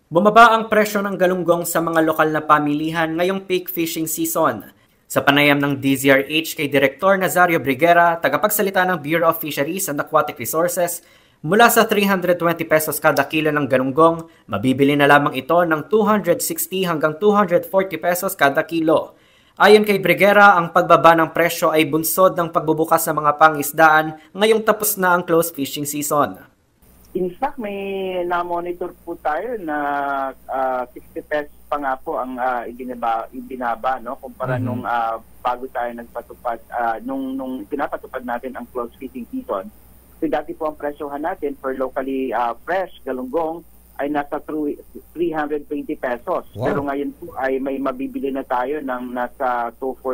Bumaba ang presyo ng galunggong sa mga lokal na pamilihan ngayong peak fishing season. Sa panayam ng DZRH kay Direktor Nazario Briguera, tagapagsalita ng Bureau of Fisheries and Aquatic Resources, mula sa 320 pesos kada kilo ng galunggong, mabibili na lamang ito ng 260 hanggang 240 pesos kada kilo. Ayon kay Briguera, ang pagbaba ng presyo ay bunsod ng pagbubukas ng mga pangisdaan ngayong tapos na ang close fishing season. In fact, may na-monitor po tayo na 60 pesos pa nga po ang ibinaba, no? Kumpara nung bago tayo nagpatupad, nung pinapatupad natin ang close fishing season. So dati po ang presyohan natin for locally fresh galunggong ay nasa 320 pesos. Wow. Pero ngayon po ay may mabibili na tayo ng nasa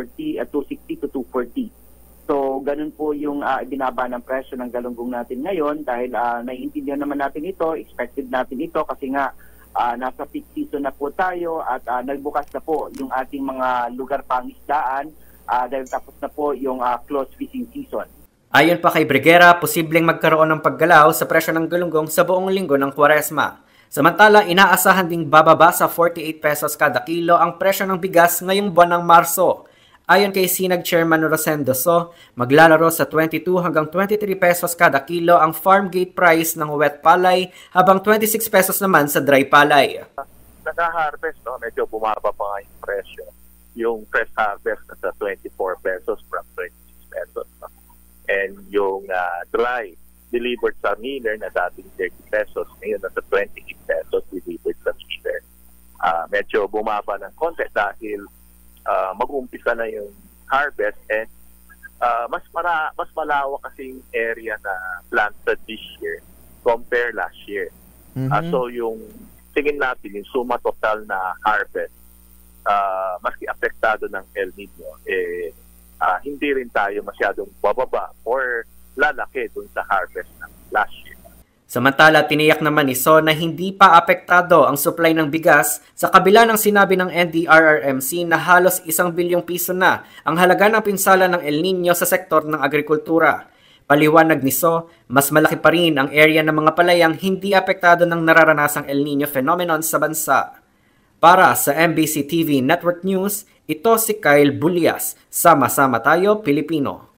260 to 240. So, ganun po yung ibinaba ng presyo ng galunggong natin ngayon dahil naiintindihan naman natin ito, expected natin ito kasi nga nasa peak season na po tayo at nagbukas na po yung ating mga lugar pangisdaan dahil tapos na po yung close fishing season. Ayon pa kay Briguera, posibleng magkaroon ng paggalaw sa presyo ng galunggong sa buong linggo ng Kwaresma. Samantala, inaasahan ding bababa sa 48 pesos kada kilo ang presyo ng bigas ngayong buwan ng Marso. Ayon kay Sinag Chairman Rosendo So, maglalaro sa 22 hanggang 23 pesos kada kilo ang farm gate price ng wet palay habang 26 pesos naman sa dry palay. Naka-harvest, no? Medyo bumaba pa nga yung presyo. Yung fresh harvest nasa 24 pesos from 26 pesos. No? And yung dry delivered sa miller na dating 30 pesos, ngayon nasa 28 pesos delivered sa miller. Medyo bumaba ng konti dahil mag-uumpisa na yung harvest and mas malawak kasing area na planted this year compare last year. So yung tingin natin yung suma total na harvest maski apektado ng El Nino hindi rin tayo masyadong bababa or lalaki dun sa harvest ng last year. Samantala, tiniyak naman ni So na hindi pa apektado ang supply ng bigas sa kabila ng sinabi ng NDRRMC na halos 1 bilyong piso na ang halaga ng pinsala ng El Nino sa sektor ng agrikultura. Paliwanag ni So, mas malaki pa rin ang area ng mga palayang hindi apektado ng nararanasang El Nino phenomenon sa bansa. Para sa MBC TV Network News, ito si Kyle Bulias. Sama-sama tayo, Pilipino.